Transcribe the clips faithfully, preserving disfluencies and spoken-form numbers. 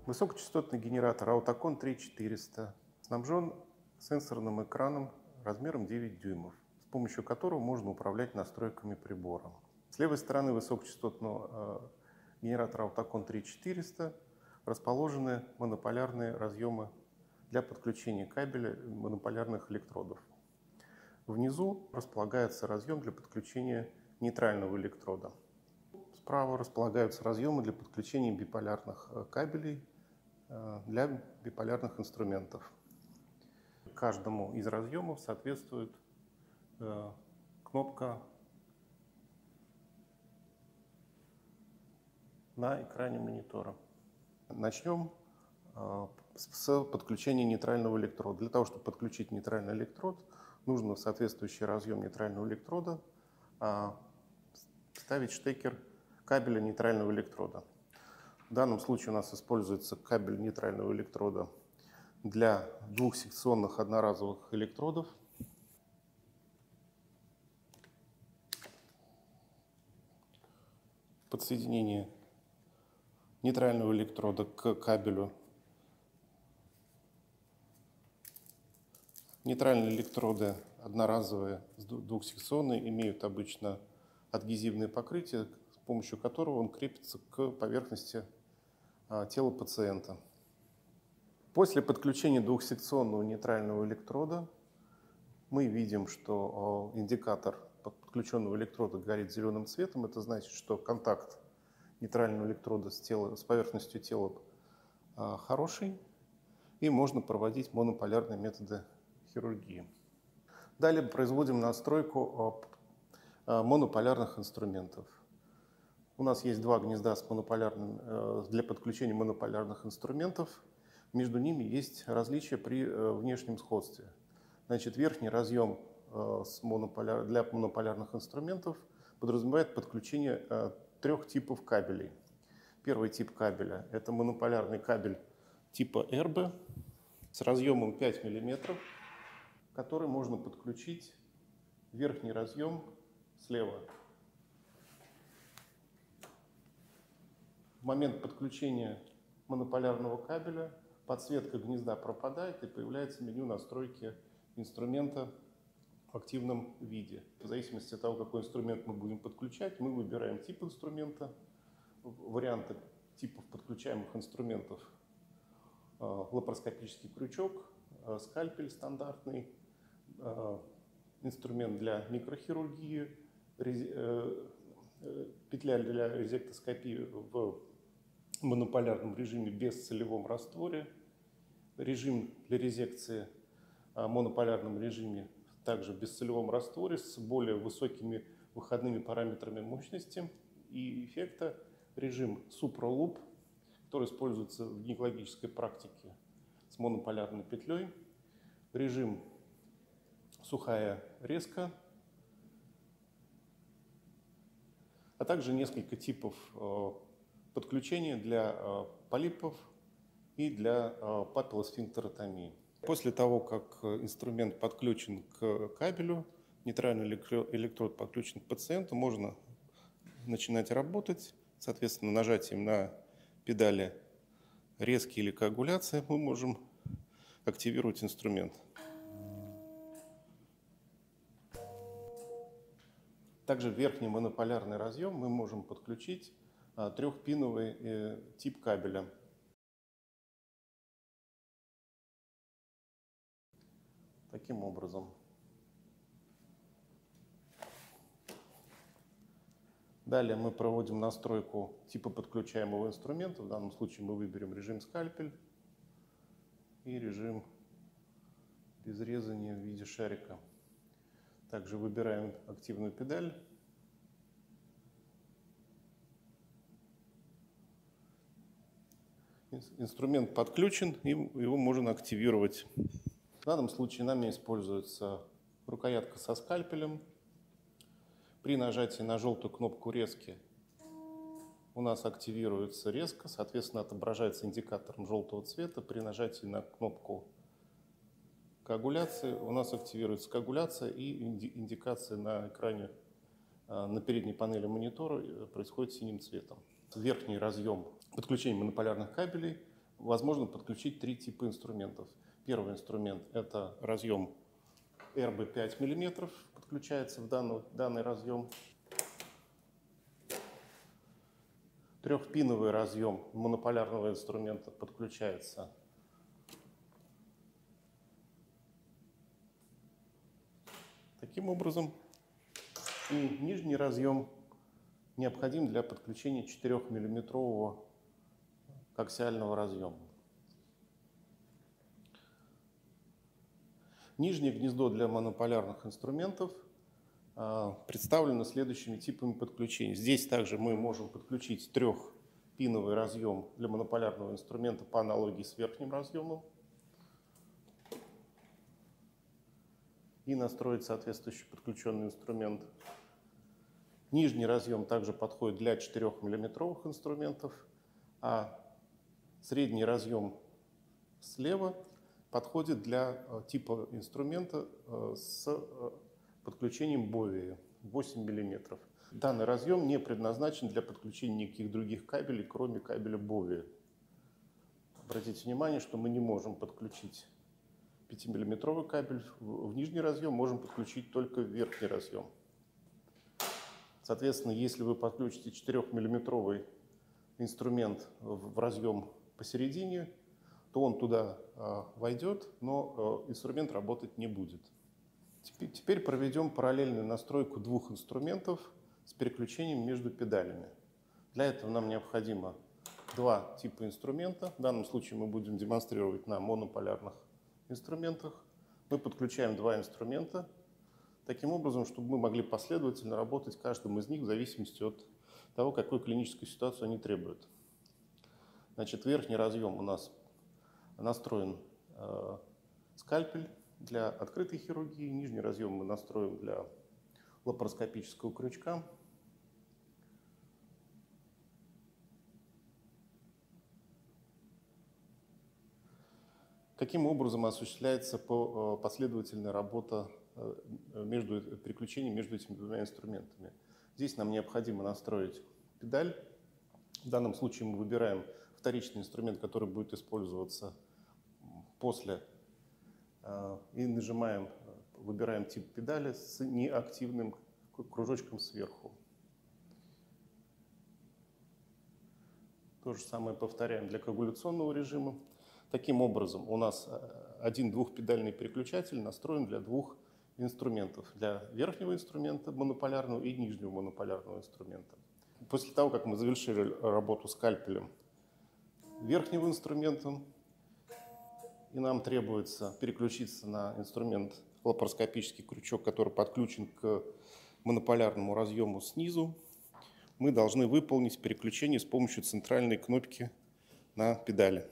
Высокочастотный генератор Autacon три четыреста снабжен сенсорным экраном размером девять дюймов, с помощью которого можно управлять настройками прибора. С левой стороны высокочастотного э, генератора Autacon три четыреста расположены монополярные разъемы для подключения кабеля монополярных электродов. Внизу располагается разъем для подключения нейтрального электрода. Справа располагаются разъемы для подключения биполярных кабелей для биполярных инструментов. Каждому из разъемов соответствует кнопка на экране монитора. Начнем с подключения нейтрального электрода. Для того, чтобы подключить нейтральный электрод, нужно в соответствующий разъем нейтрального электрода вставить штекер кабеля нейтрального электрода. В данном случае у нас используется кабель нейтрального электрода для двухсекционных одноразовых электродов. Подсоединение нейтрального электрода к кабелю. Нейтральные электроды одноразовые, двухсекционные, имеют обычно адгезивное покрытие, с помощью которого он крепится к поверхности тела пациента. После подключения двухсекционного нейтрального электрода мы видим, что индикатор подключенного электрода горит зеленым цветом. Это значит, что контакт нейтрального электрода с, тело, с поверхностью тела хороший, и можно проводить монополярные методы хирургии. Далее производим настройку монополярных инструментов. У нас есть два гнезда с монополярным, для подключения монополярных инструментов. Между ними есть различия при внешнем сходстве. Значит, верхний разъем с монополяр... для монополярных инструментов подразумевает подключение трех типов кабелей. Первый тип кабеля – это монополярный кабель типа эр бэ с разъемом пять миллиметров, который можно подключить в верхний разъем слева. В момент подключения монополярного кабеля подсветка гнезда пропадает и появляется меню настройки инструмента в активном виде. В зависимости от того, какой инструмент мы будем подключать, мы выбираем тип инструмента, варианты типов подключаемых инструментов: лапароскопический крючок, скальпель стандартный, инструмент для микрохирургии, петля для резектоскопии в монополярном режиме без солевом растворе, режим для резекции в монополярном режиме также в бесцелевом растворе с более высокими выходными параметрами мощности и эффекта, режим супралуп, который используется в гинекологической практике с монополярной петлей, режим сухая резка, а также несколько типов подключения для полипов и для папиллосфинктеротомии. После того, как инструмент подключен к кабелю, нейтральный электрод подключен к пациенту, можно начинать работать. Соответственно, нажатием на педали резки или коагуляция мы можем активировать инструмент. Также в верхний монополярный разъем мы можем подключить трехпиновый э, тип кабеля. Таким образом. Далее мы проводим настройку типа подключаемого инструмента. В данном случае мы выберем режим скальпель и режим безрезания в виде шарика. Также выбираем активную педаль. Инструмент подключен, и его можно активировать. В данном случае нами используется рукоятка со скальпелем. При нажатии на желтую кнопку резки у нас активируется резка, соответственно, отображается индикатором желтого цвета. При нажатии на кнопку коагуляции у нас активируется коагуляция, и индикация на экране, на передней панели монитора происходит синим цветом. Верхний разъем подключения монополярных кабелей возможно подключить три типа инструментов. Первый инструмент – это разъем эр бэ пять миллиметров, подключается в данный, данный разъем. Трехпиновый разъем монополярного инструмента подключается таким образом. И нижний разъем необходим для подключения четырехмиллиметрового коаксиального разъема. Нижнее гнездо для монополярных инструментов представлено следующими типами подключений. Здесь также мы можем подключить трехпиновый разъем для монополярного инструмента по аналогии с верхним разъемом и настроить соответствующий подключенный инструмент. Нижний разъем также подходит для четырехмиллиметровых инструментов, а средний разъем слева подходит для типа инструмента с подключением бовия восемь миллиметров. Данный разъем не предназначен для подключения никаких других кабелей, кроме кабеля бовия. Обратите внимание, что мы не можем подключить пятимиллиметровый кабель в нижний разъем, можем подключить только в верхний разъем. Соответственно, если вы подключите четырехмиллиметровый инструмент в разъем посередине, то он туда войдет, но инструмент работать не будет. Теперь проведем параллельную настройку двух инструментов с переключением между педалями. Для этого нам необходимо два типа инструмента. В данном случае мы будем демонстрировать на монополярных инструментах. Мы подключаем два инструмента таким образом, чтобы мы могли последовательно работать каждым из них в зависимости от того, какую клиническую ситуацию они требуют. Значит, верхний разъем у нас настроен э, скальпель для открытой хирургии, нижний разъем мы настроим для лапароскопического крючка. Каким образом осуществляется последовательная работа между переключением между этими двумя инструментами? Здесь нам необходимо настроить педаль. В данном случае мы выбираем вторичный инструмент, который будет использоваться после, и нажимаем, выбираем тип педали с неактивным кружочком сверху. То же самое повторяем для коагуляционного режима. Таким образом, у нас один двухпедальный переключатель настроен для двух инструментов. Для верхнего инструмента монополярного и нижнего монополярного инструмента. После того, как мы завершили работу скальпелем верхнего инструмента, и нам требуется переключиться на инструмент лапароскопический крючок, который подключен к монополярному разъему снизу, мы должны выполнить переключение с помощью центральной кнопки на педали.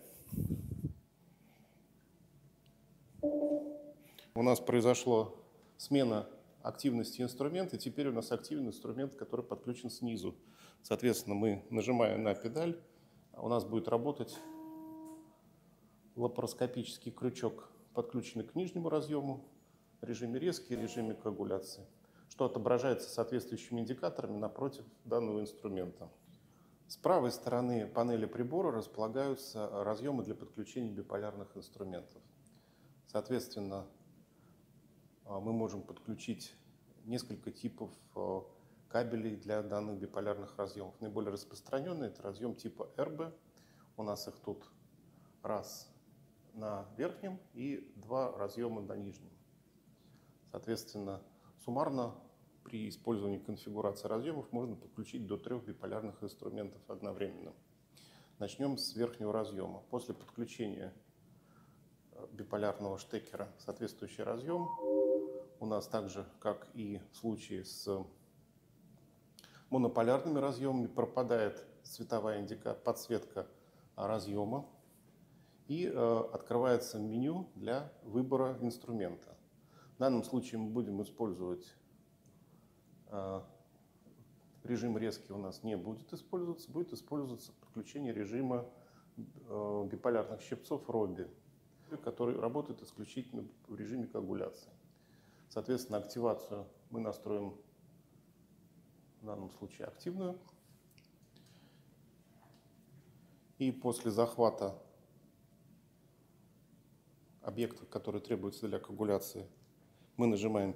У нас произошла смена активности инструмента, и теперь у нас активный инструмент, который подключен снизу. Соответственно, мы нажимаем на педаль, у нас будет работать лапароскопический крючок, подключенный к нижнему разъему, в режиме резки, режиме коагуляции, что отображается соответствующими индикаторами напротив данного инструмента. С правой стороны панели прибора располагаются разъемы для подключения биполярных инструментов. Соответственно, мы можем подключить несколько типов кабелей для данных биполярных разъемов. Наиболее распространенный – это разъем типа эр бэ. У нас их тут раз на верхнем и два разъема на нижнем. Соответственно, суммарно при использовании конфигурации разъемов можно подключить до трех биполярных инструментов одновременно. Начнем с верхнего разъема. После подключения биполярного штекера в соответствующий разъем у нас также, как и в случае с монополярными разъемами, пропадает цветовая индикация, подсветка разъема и э, открывается меню для выбора инструмента. В данном случае мы будем использовать э, режим резки, у нас не будет использоваться, будет использоваться подключение режима э, биполярных щипцов робби, который работает исключительно в режиме коагуляции. Соответственно, активацию мы настроим в данном случае активную. И после захвата объекта, который требуется для коагуляции, мы нажимаем.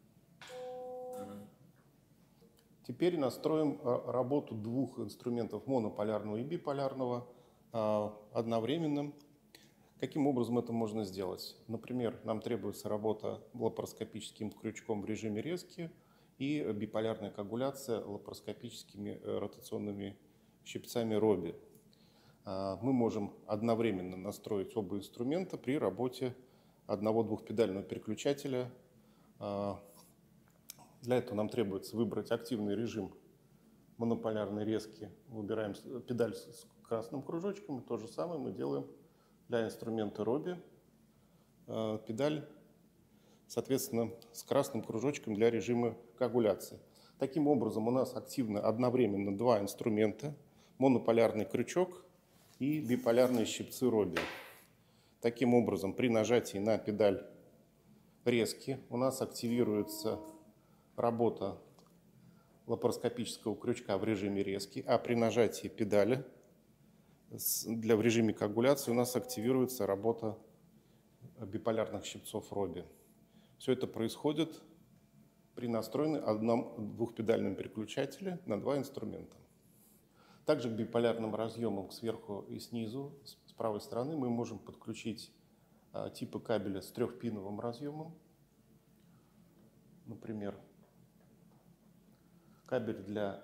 Теперь настроим работу двух инструментов, монополярного и биполярного, одновременно. Каким образом это можно сделать? Например, нам требуется работа лапароскопическим крючком в режиме резки и биполярная коагуляция лапароскопическими ротационными щипцами Роби. Мы можем одновременно настроить оба инструмента при работе одного двухпедального переключателя. Для этого нам требуется выбрать активный режим монополярной резки. Выбираем педаль с красным кружочком. То же самое мы делаем для инструмента Роби. Педаль, соответственно, с красным кружочком для режима коагуляции. Таким образом, у нас активно одновременно два инструмента: монополярный крючок и биполярные щипцы Роби. Таким образом, при нажатии на педаль резки у нас активируется работа лапароскопического крючка в режиме резки, а при нажатии педали для, в режиме коагуляции у нас активируется работа биполярных щипцов Роби. Все это происходит при настроенном одном двухпедальном переключателе на два инструмента. Также к биполярным разъемам сверху и снизу, с правой стороны, мы можем подключить а, типы кабеля с трехпиновым разъемом. Например, кабель для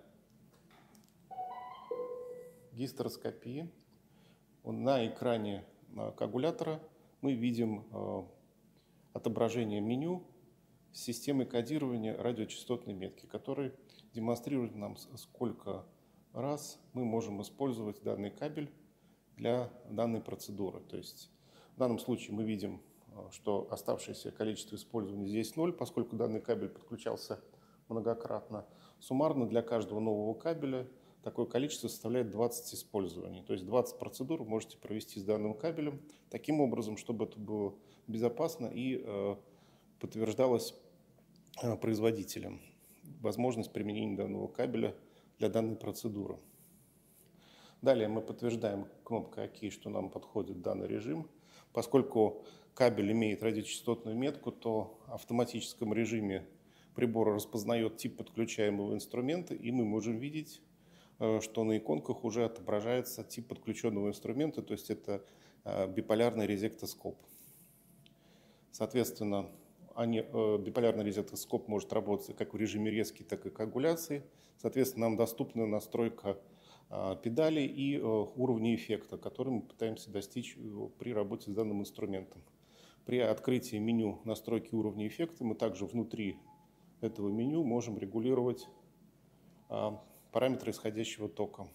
гистероскопии. На экране коагулятора мы видим э, отображение меню с системой кодирования радиочастотной метки, который демонстрирует нам, сколько раз мы можем использовать данный кабель для данной процедуры. То есть в данном случае мы видим, что оставшееся количество использования здесь ноль, поскольку данный кабель подключался многократно. Суммарно для каждого нового кабеля такое количество составляет двадцать использований. То есть двадцать процедур вы можете провести с данным кабелем таким образом, чтобы это было безопасно и э, подтверждалось э, производителем возможность применения данного кабеля для данной процедуры. Далее мы подтверждаем кнопкой ОК, что нам подходит данный режим. Поскольку кабель имеет радиочастотную метку, то в автоматическом режиме прибор распознает тип подключаемого инструмента, и мы можем видеть, что на иконках уже отображается тип подключенного инструмента, то есть это биполярный резектоскоп. Соответственно, они, биполярный резектоскоп может работать как в режиме резки, так и коагуляции. Соответственно, нам доступна настройка педали и уровня эффекта, который мы пытаемся достичь при работе с данным инструментом. При открытии меню настройки уровня эффекта мы также внутри этого меню можем регулировать параметры исходящего тока,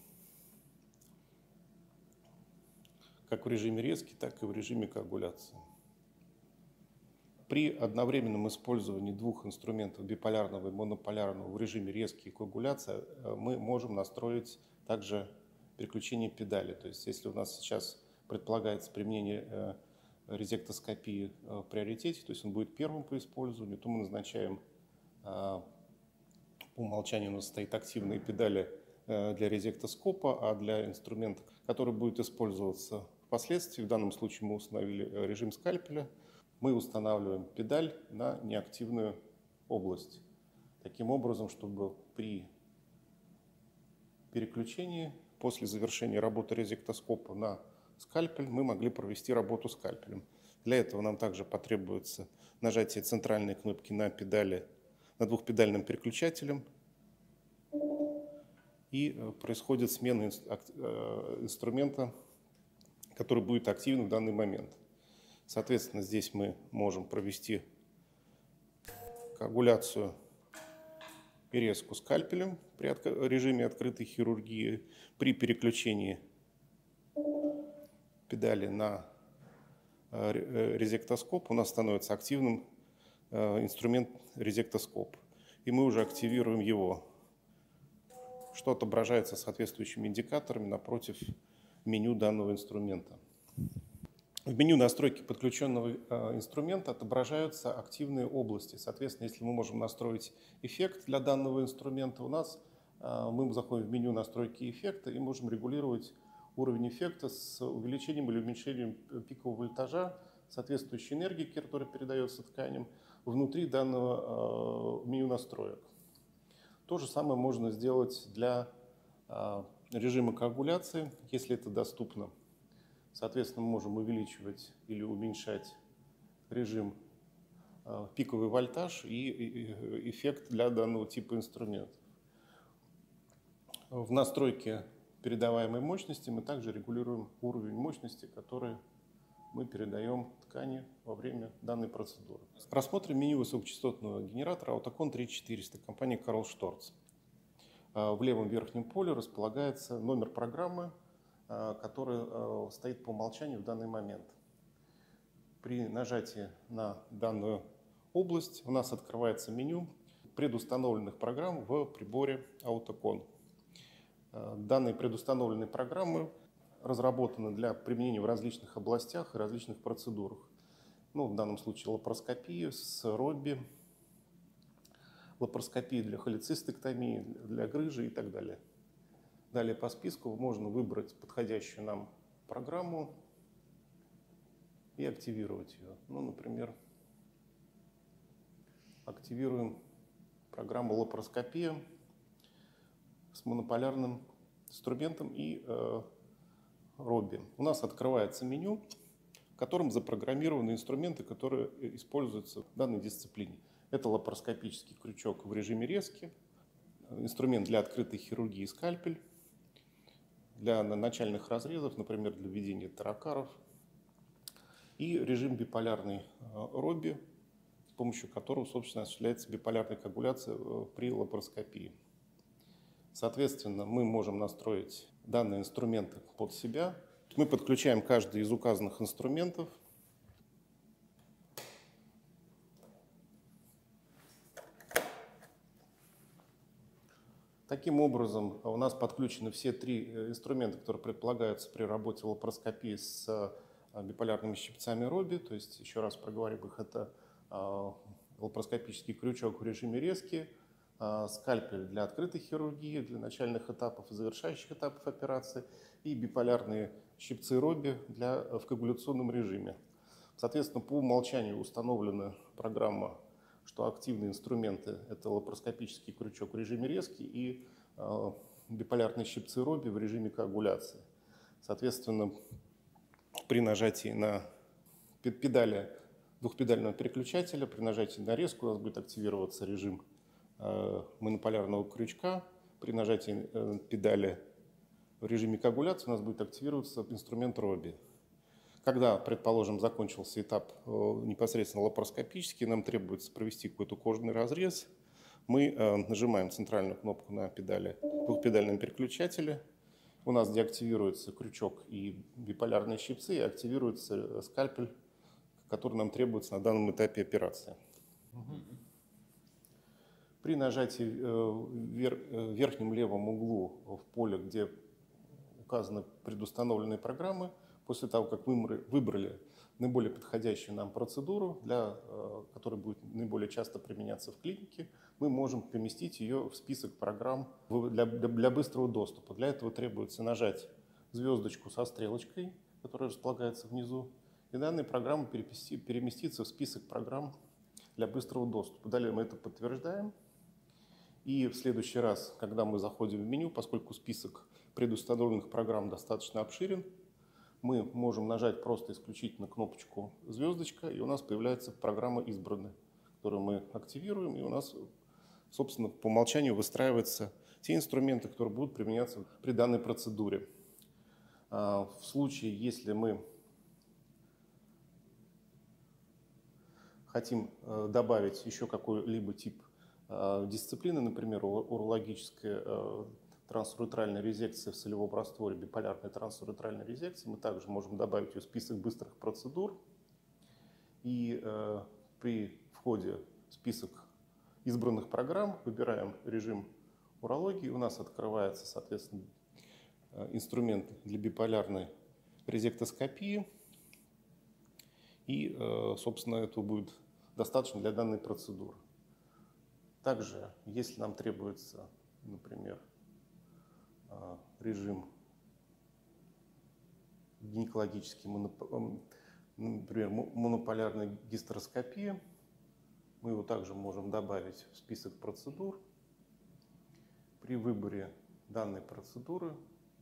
как в режиме резки, так и в режиме коагуляции. При одновременном использовании двух инструментов, биполярного и монополярного, в режиме резки и коагуляции, мы можем настроить также переключение педали. То есть если у нас сейчас предполагается применение резектоскопии в приоритете, то есть он будет первым по использованию, то мы назначаем, по умолчанию у нас стоит активные педали для резектоскопа, а для инструмента, который будет использоваться впоследствии, в данном случае мы установили режим скальпеля, мы устанавливаем педаль на неактивную область. Таким образом, чтобы при переключении после завершения работы резектоскопа на скальпель мы могли провести работу скальпелем. Для этого нам также потребуется нажатие центральной кнопки на педали, на двухпедальным переключателем, и происходит смена инструмента, который будет активен в данный момент. Соответственно, здесь мы можем провести коагуляцию и резку скальпелем при режиме открытой хирургии. При переключении педали на резектоскоп у нас становится активным инструмент резектоскоп, и мы уже активируем его, что отображается соответствующими индикаторами напротив меню данного инструмента. В меню настройки подключенного инструмента отображаются активные области. Соответственно, если мы можем настроить эффект для данного инструмента, у нас мы заходим в меню настройки эффекта и можем регулировать уровень эффекта с увеличением или уменьшением пикового вольтажа соответствующей энергии, которая передается тканям, внутри данного меню настроек. То же самое можно сделать для режима коагуляции, если это доступно. Соответственно, мы можем увеличивать или уменьшать режим пиковый вольтаж и эффект для данного типа инструментов. В настройке передаваемой мощности мы также регулируем уровень мощности, который мы передаем ткани во время данной процедуры. Рассмотрим меню высокочастотного генератора Autocon три тысячи четыреста компании Карл Шторц. В левом верхнем поле располагается номер программы, который стоит по умолчанию в данный момент. При нажатии на данную область у нас открывается меню предустановленных программ в приборе Autocon. Данные предустановленные программы разработаны для применения в различных областях и различных процедурах. Ну, в данном случае лапароскопия с робби, лапароскопия для холецистектомии, для грыжи и так далее. Далее по списку можно выбрать подходящую нам программу и активировать ее. Ну, например, активируем программу лапароскопия с монополярным инструментом и э, робби. У нас открывается меню, в котором запрограммированы инструменты, которые используются в данной дисциплине. Это лапароскопический крючок в режиме резки, инструмент для открытой хирургии скальпель, для начальных разрезов, например, для введения таракаров, и режим биполярный робби, с помощью которого, собственно, осуществляется биполярная коагуляция при лапароскопии. Соответственно, мы можем настроить данные инструменты под себя. Мы подключаем каждый из указанных инструментов. Таким образом, у нас подключены все три инструмента, которые предполагаются при работе лапароскопии с биполярными щипцами робби. То есть, еще раз проговорим их, это лапароскопический крючок в режиме резки, скальпель для открытой хирургии, для начальных этапов и завершающих этапов операции, и биполярные щипцы робби для, в коагуляционном режиме. Соответственно, по умолчанию установлена программа, что активные инструменты – это лапароскопический крючок в режиме резки и э, биполярные щипцы робби в режиме коагуляции. Соответственно, при нажатии на педали двухпедального переключателя, при нажатии на резку у нас будет активироваться режим монополярного крючка. При нажатии педали в режиме коагуляции у нас будет активироваться инструмент робби. Когда, предположим, закончился этап непосредственно лапароскопический, нам требуется провести какой-то кожный разрез, мы нажимаем центральную кнопку на педали двухпедальном переключателе, у нас деактивируется крючок и биполярные щипцы, и активируется скальпель, который нам требуется на данном этапе операции. При нажатии в верхнем левом углу в поле, где указаны предустановленные программы, после того, как мы выбрали наиболее подходящую нам процедуру, для, которая будет наиболее часто применяться в клинике, мы можем поместить ее в список программ для, для быстрого доступа. Для этого требуется нажать звездочку со стрелочкой, которая располагается внизу, и данная программа переместится в список программ для быстрого доступа. Далее мы это подтверждаем. И в следующий раз, когда мы заходим в меню, поскольку список предустановленных программ достаточно обширен, мы можем нажать просто исключительно кнопочку «Звездочка», и у нас появляется программа «Избранная», которую мы активируем, и у нас, собственно, по умолчанию выстраиваются те инструменты, которые будут применяться при данной процедуре. В случае, если мы хотим добавить еще какой-либо тип дисциплины, например, урологическая трансуретральная резекция в солевом растворе, биполярная трансуретральная резекция, мы также можем добавить ее в список быстрых процедур. И э, при входе в список избранных программ выбираем режим урологии, у нас открывается, соответственно, инструмент для биполярной резектоскопии. И, э, собственно, этого будет достаточно для данной процедуры. Также, если нам требуется, например, режим гинекологический например, монополярная гистероскопия. Мы его также можем добавить в список процедур. При выборе данной процедуры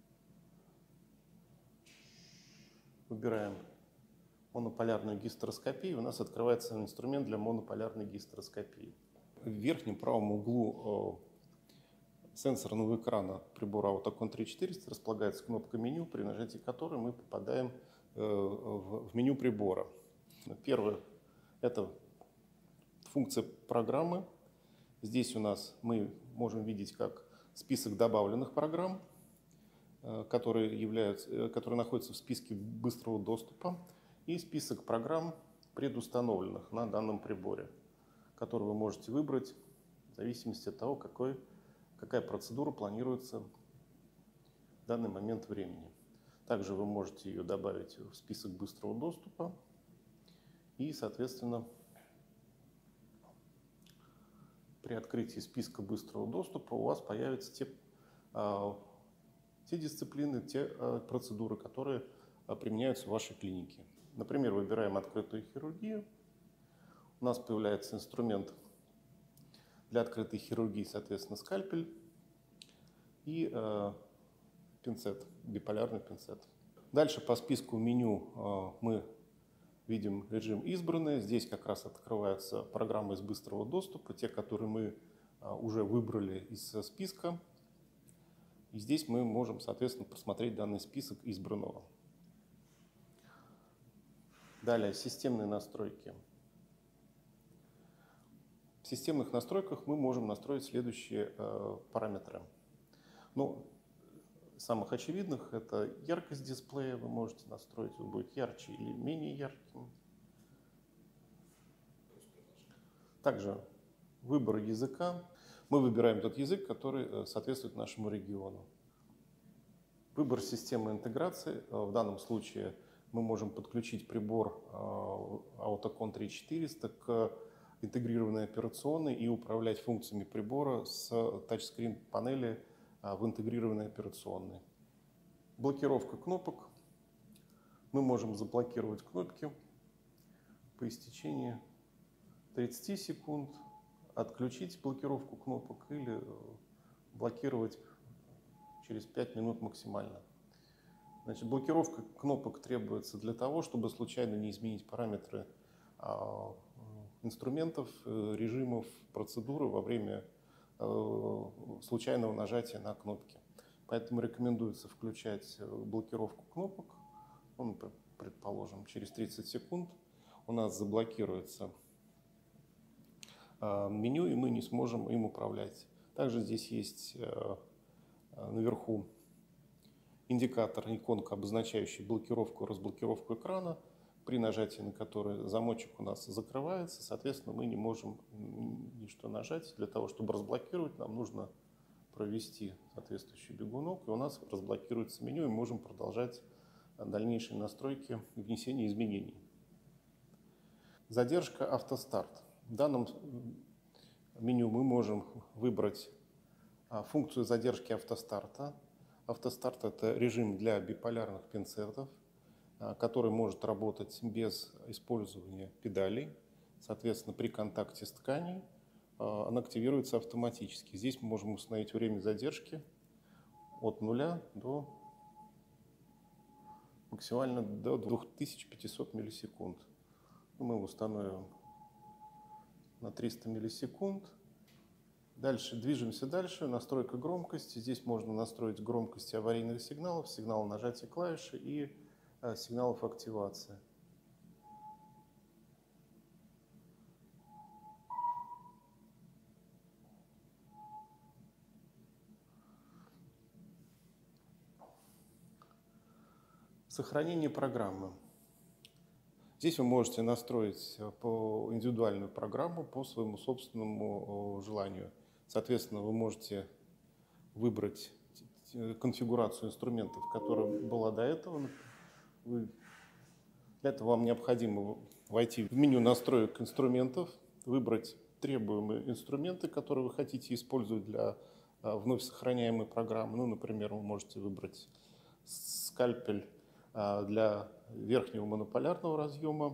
выбираем монополярную гистероскопию. У нас открывается инструмент для монополярной гистероскопии. В верхнем правом углу сенсорного экрана прибора Autocon три тысячи четыреста располагается кнопка меню, при нажатии которой мы попадаем в меню прибора. Первое – это функция программы. Здесь у нас мы можем видеть как список добавленных программ, которые, являются, которые находятся в списке быстрого доступа, и список программ, предустановленных на данном приборе, которые вы можете выбрать в зависимости от того, какой, какая процедура планируется в данный момент времени. Также вы можете ее добавить в список быстрого доступа и, соответственно, при открытии списка быстрого доступа у вас появятся те, те дисциплины, те процедуры, которые применяются в вашей клинике. Например, выбираем открытую хирургию. У нас появляется инструмент для открытой хирургии, соответственно, скальпель и э, пинцет, биполярный пинцет. Дальше по списку меню э, мы видим режим «Избранные». Здесь как раз открываются программы из быстрого доступа, те, которые мы э, уже выбрали из списка. И здесь мы можем, соответственно, просмотреть данный список избранного. Далее, системные настройки. В системных настройках мы можем настроить следующие э, параметры. Ну, самых очевидных это яркость дисплея. Вы можете настроить, он будет ярче или менее ярким. Также выбор языка. Мы выбираем тот язык, который соответствует нашему региону. Выбор системы интеграции. В данном случае мы можем подключить прибор Autocon три тысячи четыреста к интегрированной операционной и управлять функциями прибора с тачскрин панели в интегрированной операционной. Блокировка кнопок. Мы можем заблокировать кнопки по истечении тридцати секунд, отключить блокировку кнопок или блокировать через пять минут максимально. Значит, блокировка кнопок требуется для того, чтобы случайно не изменить параметры а, инструментов, режимов, процедуры во время а, случайного нажатия на кнопки. Поэтому рекомендуется включать блокировку кнопок. Ну, предположим, через тридцать секунд у нас заблокируется а, меню, и мы не сможем им управлять. Также здесь есть а, наверху индикатор, иконка, обозначающая блокировку и разблокировку экрана, при нажатии на который замочек у нас закрывается. Соответственно, мы не можем ничто нажать. Для того, чтобы разблокировать, нам нужно провести соответствующий бегунок, и у нас разблокируется меню, и мы можем продолжать дальнейшие настройки и внесение изменений. Задержка автостарт. В данном меню мы можем выбрать функцию задержки автостарта. Автостарт – это режим для биполярных пинцетов, который может работать без использования педалей. Соответственно, при контакте с тканью он активируется автоматически. Здесь мы можем установить время задержки от нуля до максимально до двух тысяч пятисот миллисекунд. Мы установим на триста миллисекунд. Дальше движемся дальше. Настройка громкости. Здесь можно настроить громкость аварийных сигналов, сигнал нажатия клавиши и э, сигналов активации. Сохранение программы. Здесь вы можете настроить по индивидуальную программу по своему собственному желанию. Соответственно, вы можете выбрать конфигурацию инструментов, которая была до этого. Вы... Для этого вам необходимо войти в меню настроек инструментов, выбрать требуемые инструменты, которые вы хотите использовать для вновь сохраняемой программы. Ну, например, вы можете выбрать скальпель для верхнего монополярного разъема,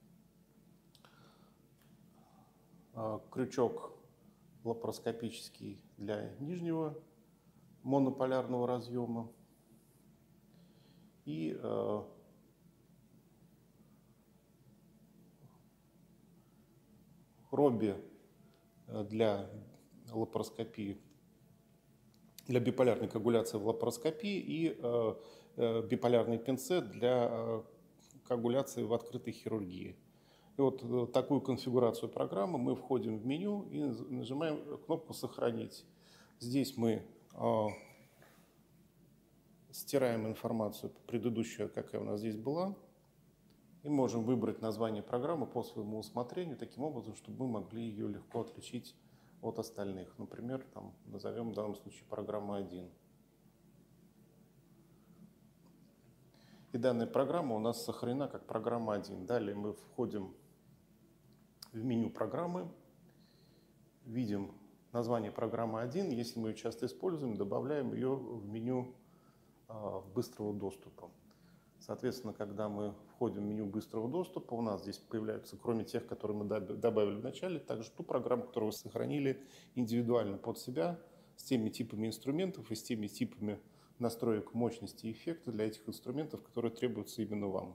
крючок лапароскопический для нижнего монополярного разъема и э, Робби для лапароскопии, для биполярной коагуляции в лапароскопии и э, э, биполярный пинцет для э, коагуляции в открытой хирургии. И вот э, такую конфигурацию программы мы входим в меню и нажимаем кнопку «Сохранить». Здесь мы э, стираем информацию предыдущую, какая у нас здесь была, и можем выбрать название программы по своему усмотрению, таким образом, чтобы мы могли ее легко отличить от остальных. Например, там, назовем в данном случае программа один. И данная программа у нас сохранена как программа один. Далее мы входим в меню программы, видим название программы один. Если мы ее часто используем, добавляем ее в меню э, быстрого доступа. Соответственно, когда мы входим в меню быстрого доступа, у нас здесь появляются, кроме тех, которые мы добавили в начале, также ту программу, которую вы сохранили индивидуально под себя, с теми типами инструментов и с теми типами настроек мощности и эффекта для этих инструментов, которые требуются именно вам.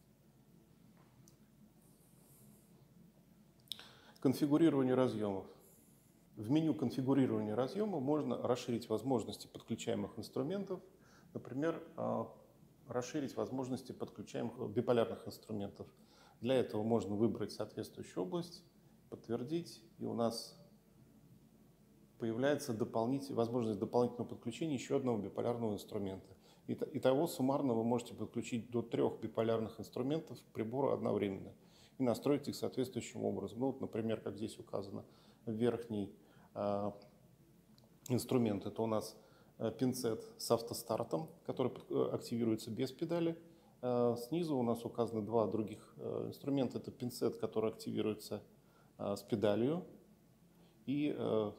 Конфигурирование разъемов. В меню конфигурирования разъема можно расширить возможности подключаемых инструментов, например, расширить возможности подключаемых биполярных инструментов. Для этого можно выбрать соответствующую область, подтвердить, и у нас появляется дополнитель, возможность дополнительного подключения еще одного биполярного инструмента. Итого суммарно вы можете подключить до трех биполярных инструментов к прибору одновременно и настроить их соответствующим образом. Ну, вот, например, как здесь указано, верхний э, инструмент – это у нас пинцет с автостартом, который активируется без педали. Снизу у нас указаны два других инструмента. Это пинцет, который активируется с педалью, и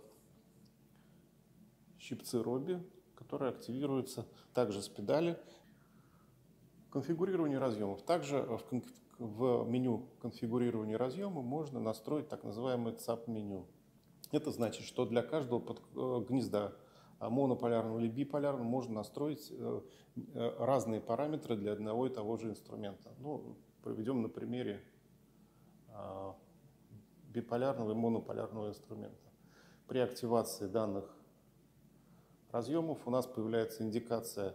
щипцы Робби, которые активируются также с педали. Конфигурирование разъемов. Также в меню конфигурирования разъема можно настроить так называемое цап-меню. Это значит, что для каждого гнезда монополярного или биполярного можно настроить разные параметры для одного и того же инструмента. Ну, приведем на примере биполярного и монополярного инструмента. При активации данных разъемов у нас появляется индикация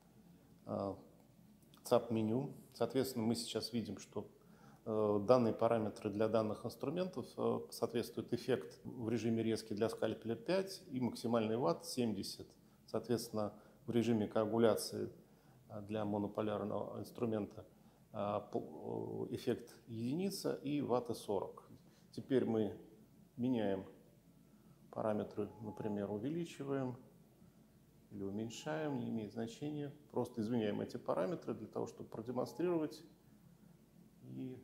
цап-меню. Соответственно, мы сейчас видим, что данные параметры для данных инструментов соответствуют эффект в режиме резки для скальпеля пять и максимальный ватт семьдесят. Соответственно, в режиме коагуляции для монополярного инструмента эффект единица и ватты сорок. Теперь мы меняем параметры, например, увеличиваем или уменьшаем, не имеет значения. Просто изменяем эти параметры для того, чтобы продемонстрировать. И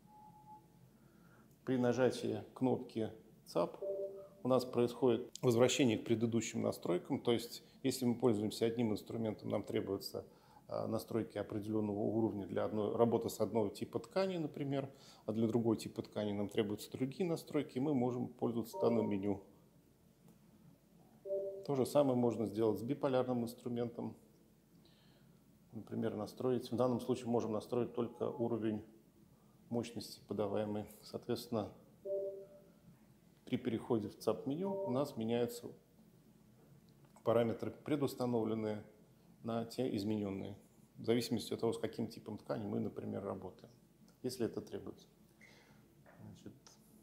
при нажатии кнопки цап у нас происходит возвращение к предыдущим настройкам. То есть, если мы пользуемся одним инструментом, нам требуется настройки определенного уровня для одной, работы с одного типа ткани, например, а для другого типа ткани нам требуются другие настройки, и мы можем пользоваться данным меню. То же самое можно сделать с биполярным инструментом. Например, настроить, в данном случае можем настроить только уровень мощности подаваемой. Соответственно, при переходе в цап-меню у нас меняются параметры, предустановленные на те измененные, в зависимости от того, с каким типом ткани мы, например, работаем, если это требуется. Значит,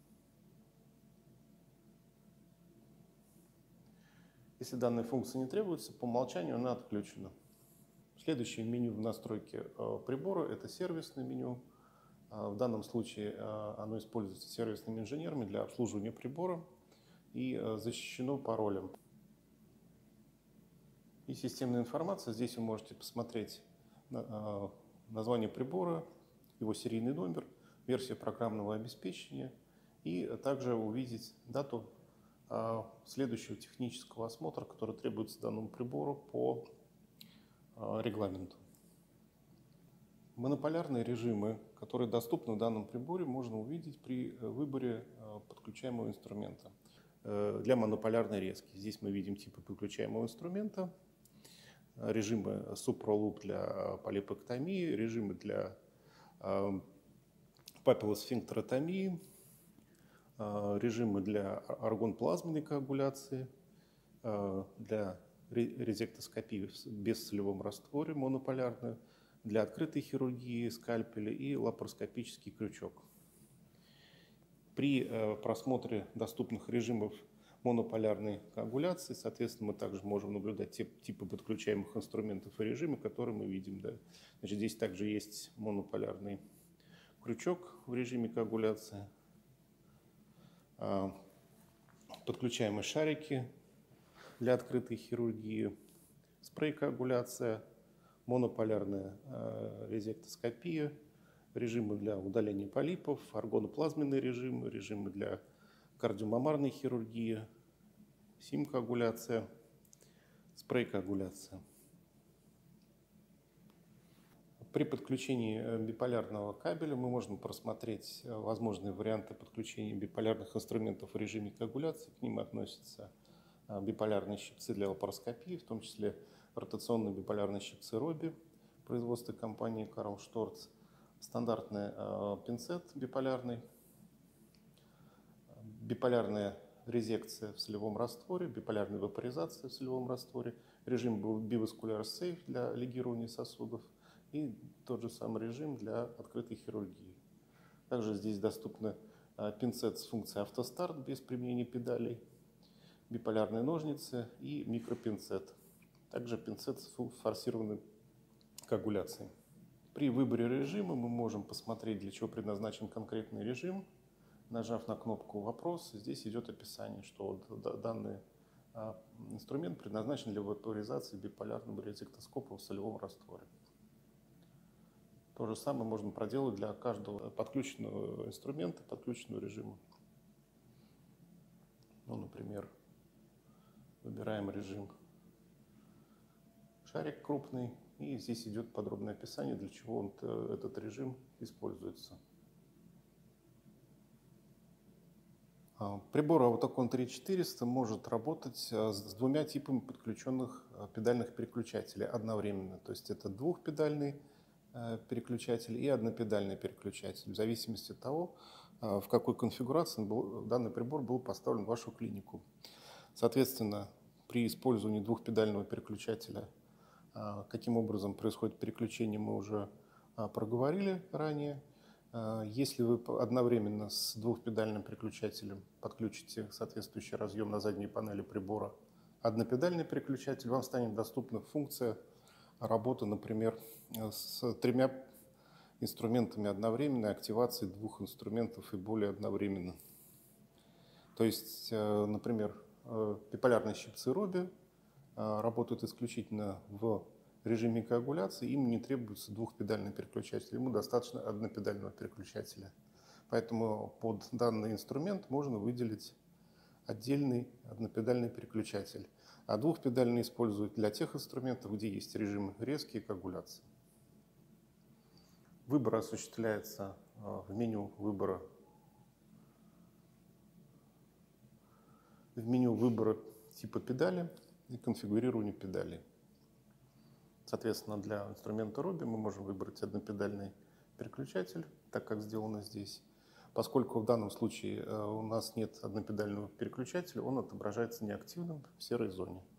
если данная функция не требуется, по умолчанию она отключена. Следующее меню в настройке прибора – это сервисное меню. В данном случае оно используется сервисными инженерами для обслуживания прибора и защищено паролем. И системная информация. Здесь вы можете посмотреть название прибора, его серийный номер, версию программного обеспечения и также увидеть дату следующего технического осмотра, который требуется данному прибору по регламенту. Монополярные режимы, которые доступны в данном приборе, можно увидеть при выборе подключаемого инструмента. Для монополярной резки здесь мы видим типы подключаемого инструмента, режимы SupraLoop для полипэктомии, режимы для папиллосфинктеротомии, режимы для аргон-плазменной коагуляции, для резектоскопии в бесцелевом растворе монополярную, для открытой хирургии скальпеля и лапароскопический крючок. При просмотре доступных режимов монополярной коагуляции, соответственно, мы также можем наблюдать те типы подключаемых инструментов и режимы, которые мы видим. Да. Значит, здесь также есть монополярный крючок в режиме коагуляции, подключаемые шарики для открытой хирургии, спрей-коагуляция, монополярная резектоскопия, режимы для удаления полипов, аргоноплазменные режимы, режимы для кардиомамарной хирургии, сим-коагуляция, спрей-коагуляция. При подключении биполярного кабеля мы можем просмотреть возможные варианты подключения биполярных инструментов в режиме коагуляции. К ним относятся биполярные щипцы для лапароскопии, в том числе ротационные биполярные щипцы Роби, производства компании Карл Шторц, стандартный э, пинцет биполярный, биполярная резекция в солевом растворе, биполярная вапоризация в солевом растворе, режим Bivascular Safe для лигирования сосудов и тот же самый режим для открытой хирургии. Также здесь доступны э, пинцет с функцией автостарт без применения педалей, биполярные ножницы и микропинцет. Также пинцет с форсированной коагуляцией. При выборе режима мы можем посмотреть, для чего предназначен конкретный режим. Нажав на кнопку «Вопрос», здесь идет описание, что данный инструмент предназначен для вапоризации биполярного резектоскопа в солевом растворе. То же самое можно проделать для каждого подключенного инструмента, подключенного режима. Ну, например, выбираем режим шарик крупный, и здесь идет подробное описание, для чего он, этот режим используется. Прибор Autocon три четыреста может работать с двумя типами подключенных педальных переключателей одновременно. То есть это двухпедальный переключатель и однопедальный переключатель, в зависимости от того, в какой конфигурации был, данный прибор был поставлен в вашу клинику. Соответственно, при использовании двухпедального переключателя, каким образом происходит переключение, мы уже проговорили ранее. Если вы одновременно с двухпедальным переключателем подключите соответствующий разъем на задней панели прибора однопедальный переключатель, вам станет доступна функция работы, например, с тремя инструментами одновременной активации двух инструментов и более одновременно. То есть, например, биполярные щипцы Роби работают исключительно в режиме коагуляции, им не требуется двухпедальный переключатель, ему достаточно однопедального переключателя. Поэтому под данный инструмент можно выделить отдельный однопедальный переключатель. А двухпедальный используют для тех инструментов, где есть режим резки и коагуляции. Выбор осуществляется в меню выбора в меню выбора типа педали и конфигурирования педалей. Соответственно, для инструмента Роби мы можем выбрать однопедальный переключатель, так как сделано здесь. Поскольку в данном случае у нас нет однопедального переключателя, он отображается неактивным в серой зоне.